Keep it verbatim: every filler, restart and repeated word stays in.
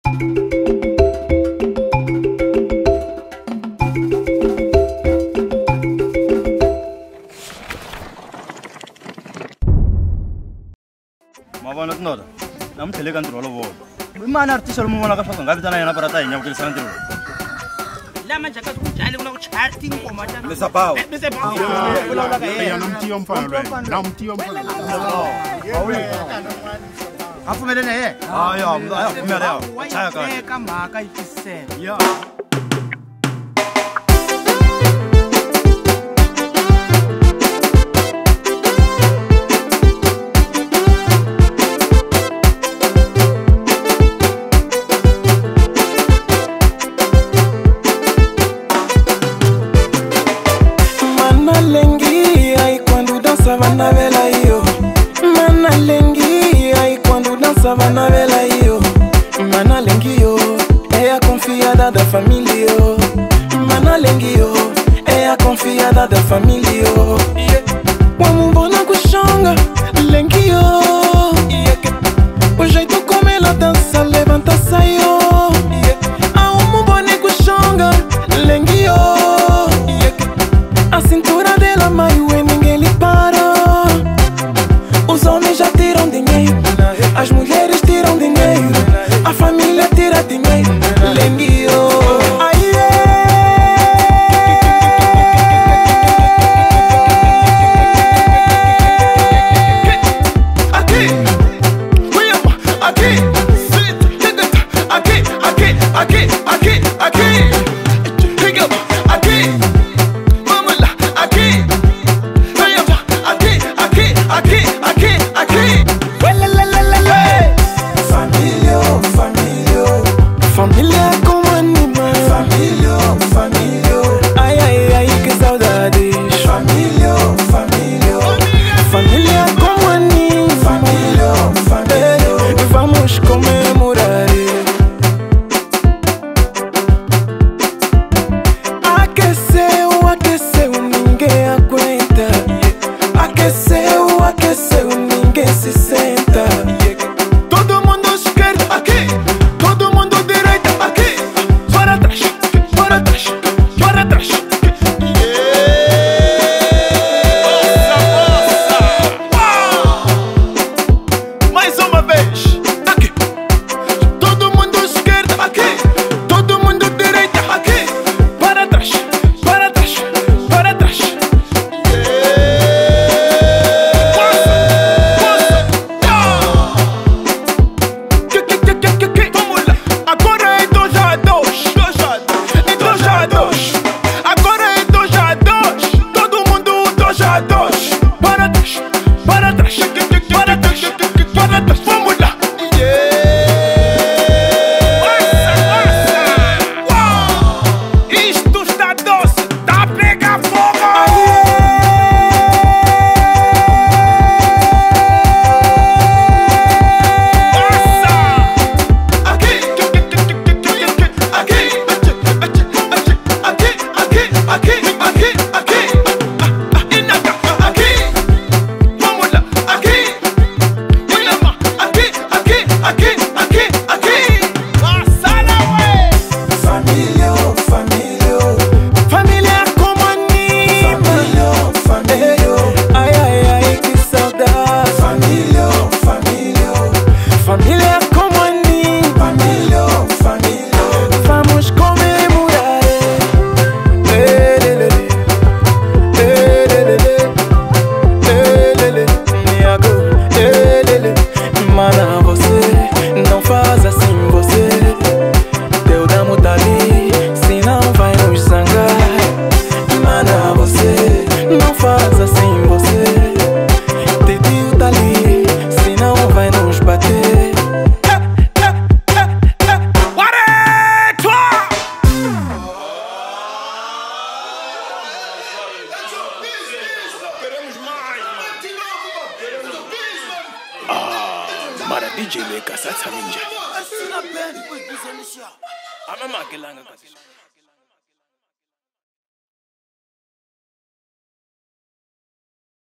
Mabana tnoda. Nam telekan trolo bo. Mana artista mo mala ka fa ngabi tana yana parata inya ukil sanantiro. Lama jaka kujali kuna kucharting ko mata. Mister Bow. Mister Bow. Ya namtio mfano. Namtio mfano. Afu melene ye. Ah ya, aya kumele ya. Chaya ka. Kama ka ikise. Ya. Mana vela io, mana lengi ai quando dançava na vela io, mana lengi io é a confiada da família, mana lengi io é a confiada da família. Vamos bona kushanga lengi io, o jeito como ela dança levanta saio, amo bona kushanga lengi io, a cintura dela maiu e ninguém lhe para. Os homens já tiram dinheiro, as mulheres tiram dinheiro, a família tira dinheiro. Lenguio, aí aqui, aqui, aqui, aqui, aqui, aqui, aqui, aqui, vamos lá, aqui. Aqui, aqui, aqui. Família, família. Família como animal. Família, família. Ai, ai, ai, que saudades. Família, família. Família como animal. Família, família. Vamos comemorar. Aqueceu, aqueceu, ninguém aguenta. Aqueceu, aqueceu, ninguém se senta. Todo mundo esquerda aqui, todo mundo direita aqui. Para trás, para trás, para trás. Mais uma vez, aqui. Todo mundo esquerda aqui, todo mundo direita aqui. Para trás, para trás, para trás. Mara D J leka satsa minjani. Asina band kwebiza nisha. Ama makelanga kasi.